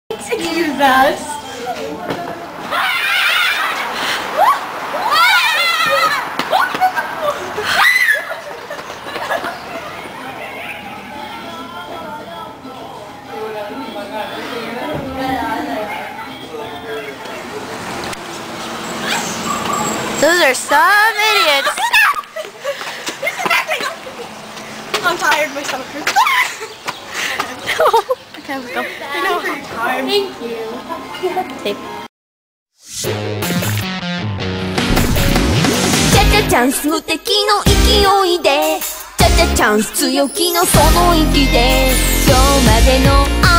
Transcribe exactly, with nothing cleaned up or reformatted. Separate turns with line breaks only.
Excuse us.
Those are some idiots.
I'm tired, my stomach hurts.
Okay, let's go.
I know I'm tired. Thank you.
Tape.
チャチャチャンス無敵の勢いでチャチャチャンス強気のその息で今日までの